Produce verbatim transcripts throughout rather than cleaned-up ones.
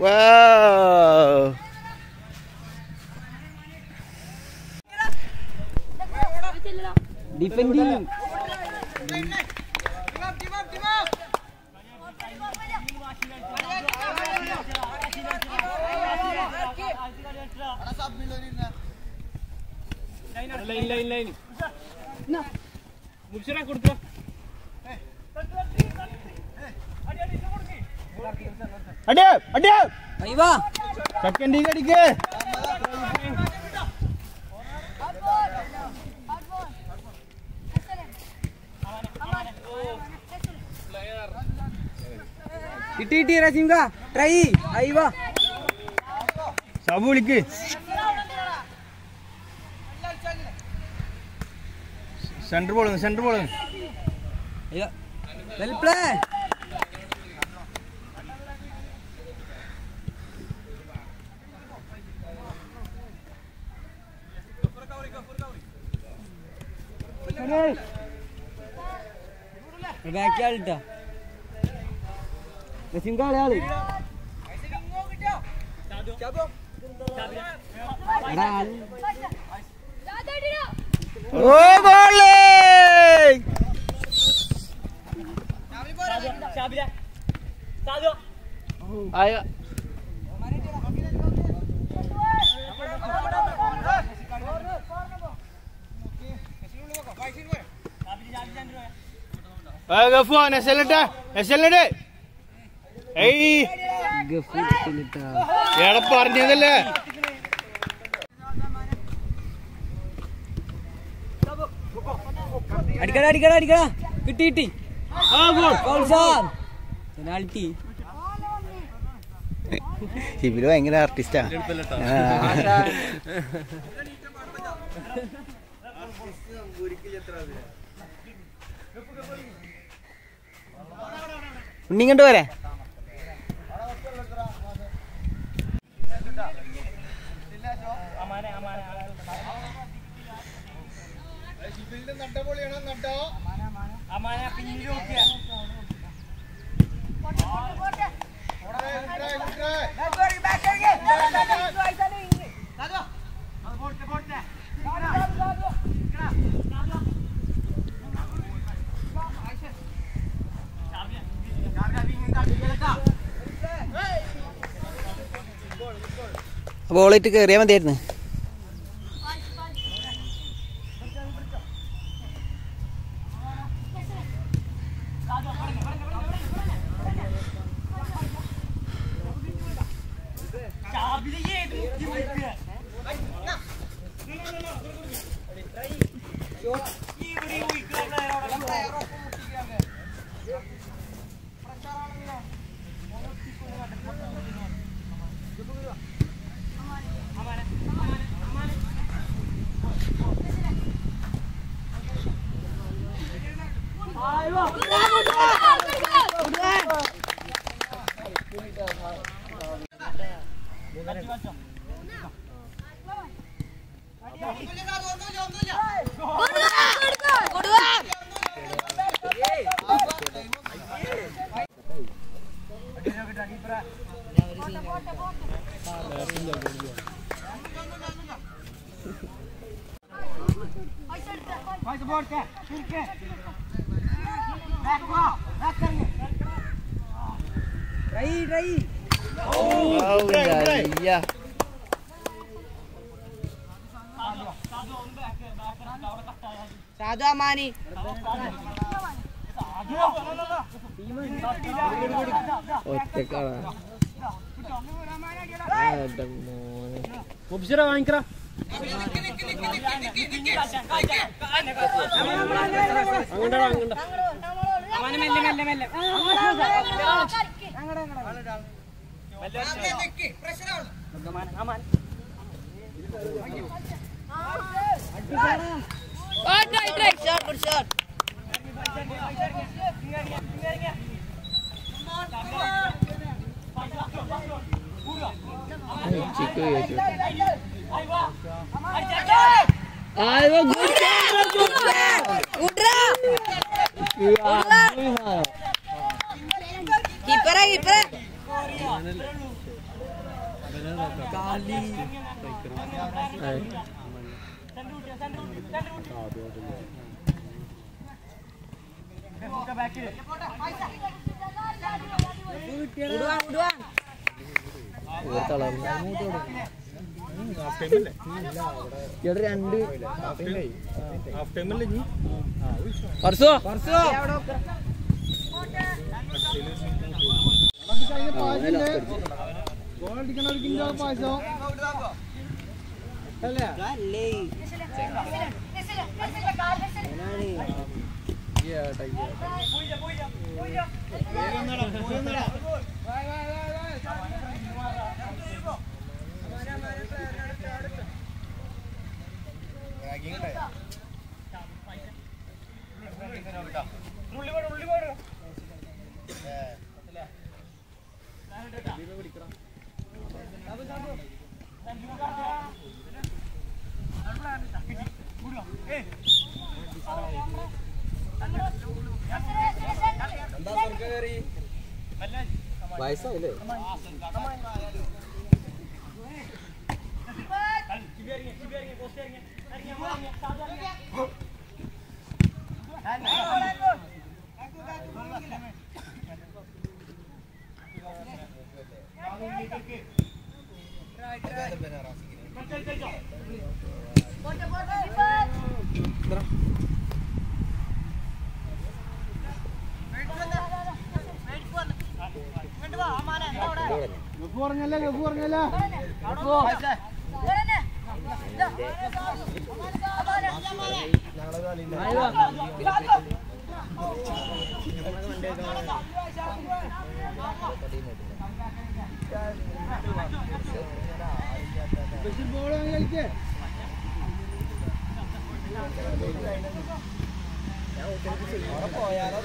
Wow. Defending. Lain lain lain. Nah. Mubsira കൊടുത്തു. അടി അടി അയ്യോ സെക്കൻഡ് ഇങ്ങ് അടിക്ക് ഇട്ടി ഇട്ടി റസിംക ട്രൈ അയ്യോ സബു വിളിക്ക് സെന്റർ ബോൾ സെന്റർ ബോൾ അയ്യോ വെൽ പ്ലേ ബാക്കി ആളിട്ടാ റസിംക ആള് ഓ ഗോൾ ആയ ഗഫൂൻ എസ്എല്ലിട്ട് എസ്എല്ലിട്ട് ഏയ് എടാ പറഞ്ഞതല്ലേ അടിക്കടാ അടിക്കടാ അടിക്കടാ കിട്ടി കിട്ടി പെനാൽറ്റി ഷിബില് ഭയങ്കര ആർട്ടിസ്റ്റാ ഉണ്ണിങ്ങോട്ട് പോരെ ബോളിട്ട് കയറിയാൽ മതിയായിരുന്നു Rai, Rai. Oh, oh iya. Sadu Amani. Otek kalah. Ada mau. Mubsira വാങ്ങിക്കറ. അങ്ങോട്ടാ അങ്ങോട്ടാ. അവനെ മെല്ലെ മെല്ലെ മെല്ലെ. അങ്ങോട്ടാ അങ്ങോട്ടാ. മെല്ലെ നിക്ക് പ്രഷർ ആണ്. Aman Aman. Oh, try try shot good shot. Chico ya itu. Ayo good shot, good shot. Udra. Keeper keeper. രണ്ട് വയസ്സായില്ലേ പറഞ്ഞല്ലേ ഗഫു പറഞ്ഞല്ലേ പോയാലോ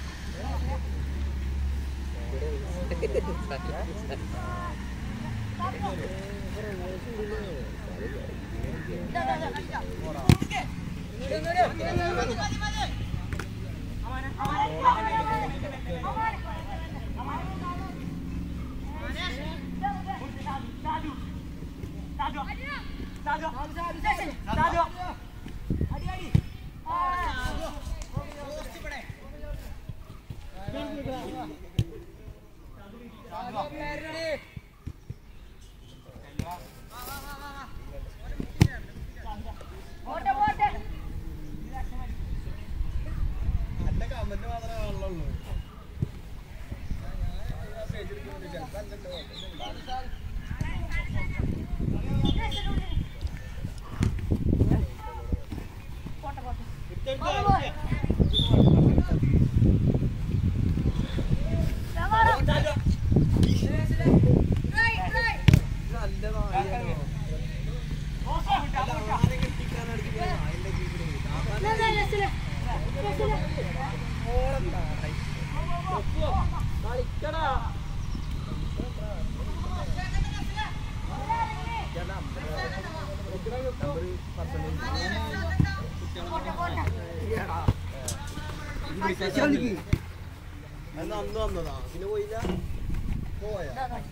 അന്ന് വന്നതാ പിന്നെ പോയില്ല പോയാ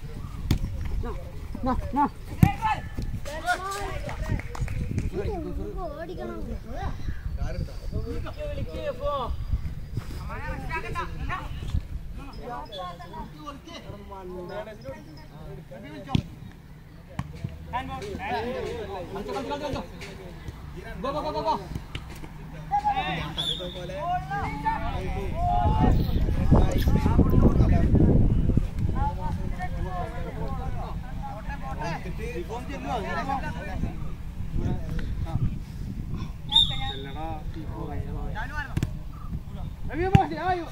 Go go go go go. Ayo bos, ayo.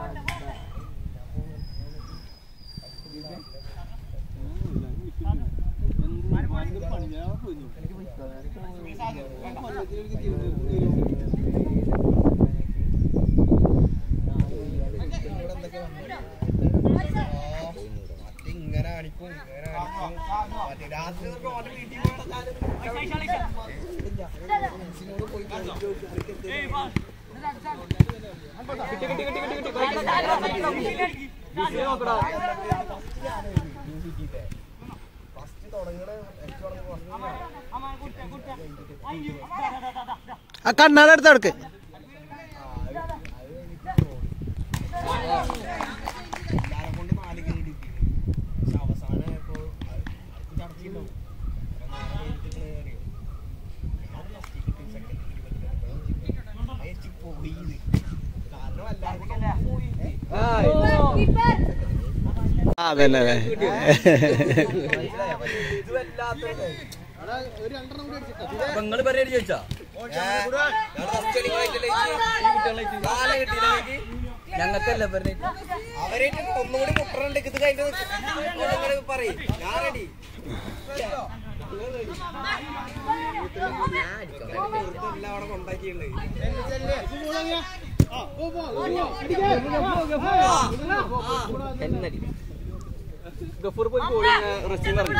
ഇങ്ങനെ കാണിക്കും ഇങ്ങനെ കാണിക്കും രാത്രി പോയി ഫസ്റ്റ് ആ കണ്ണാടെ അടുത്ത് അടുക്ക് അതല്ലേ നിങ്ങള് പരിപാടി ചോദിച്ചാ ഞങ്ങൾക്കല്ല പറഞ്ഞിട്ട് അവരായിട്ട് ഒന്നുകൂടി മുട്ടറുണ്ട് ഇത് കഴിഞ്ഞ പറയും ഞാൻ റെഡി അവിടെ കൊണ്ടാക്കിയുണ്ട് ഗഫൂർ പോയി കോഴി റെസ്റ്റിംഗ് പറഞ്ഞു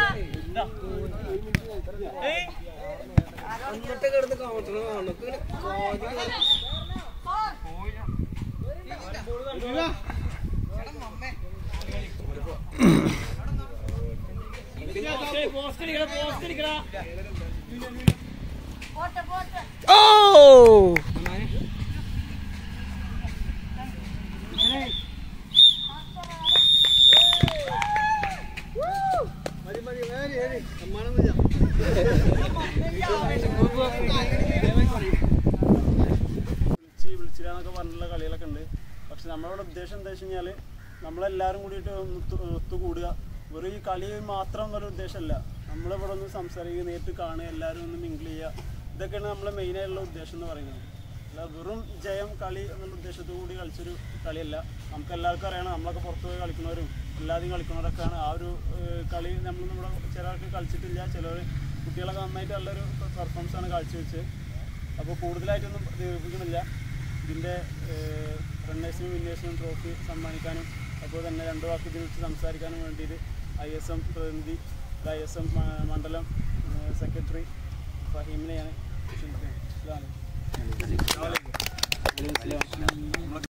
എന്നിട്ട് കിടന്ന് കൗണ്ടർ ഓ വിളിച്ചില്ലാന്നൊക്കെ പറഞ്ഞിട്ടുള്ള കളികളൊക്കെ ഉണ്ട്. പക്ഷെ നമ്മളുടെ ഉദ്ദേശം എന്താ വെച്ച് കഴിഞ്ഞാൽ നമ്മളെല്ലാവരും കൂടിയിട്ട് ഒന്ന് ഒത്തുകൂടുക. വെറും ഈ കളി മാത്രം എന്നൊരു ഉദ്ദേശമല്ല, നമ്മളിവിടെ ഒന്ന് സംസാരിക്കുക, നേരിട്ട് കാണുക, എല്ലാവരും ഒന്ന് മിങ്കിൾ ചെയ്യുക. ഇതൊക്കെയാണ് നമ്മളെ മെയിനായിട്ടുള്ള ഉദ്ദേശം എന്ന് പറയുന്നത്. അല്ല വെറും ജയം കളി എന്നുള്ള ഉദ്ദേശത്തോടു കൂടി കളിച്ചൊരു കളിയല്ല. നമുക്ക് എല്ലാവർക്കും അറിയണം, നമ്മളൊക്കെ പുറത്ത് പോയി കളിക്കുന്നവരും എല്ലാവരും കളിക്കുന്നവരൊക്കെയാണ്. ആ ഒരു കളി നമ്മൾ നമ്മുടെ ചില ആൾക്ക് കളിച്ചിട്ടില്ല, ചിലർ കുട്ടികളൊക്കെ നന്നായിട്ട് നല്ലൊരു പെർഫോമൻസാണ് കാഴ്ചവെച്ചത്. അപ്പോൾ കൂടുതലായിട്ടൊന്നും ദീർഘിപ്പിക്കുന്നില്ല. ഇതിൻ്റെ റണ്ണേഴ്സിനും വിന്നേഴ്സിനും ട്രോഫി സമ്മാനിക്കാനും അപ്പോൾ തന്നെ രണ്ട് വാക്ക് ഇതിനെക്കുറിച്ച് സംസാരിക്കാനും വേണ്ടിയിട്ട് ഐ എസ് എം പ്രതിനിധി ഐ എസ് എം മണ്ഡലം സെക്രട്ടറി ഫഹീമിനെയാണ് ക്ഷണിക്കുന്നത്.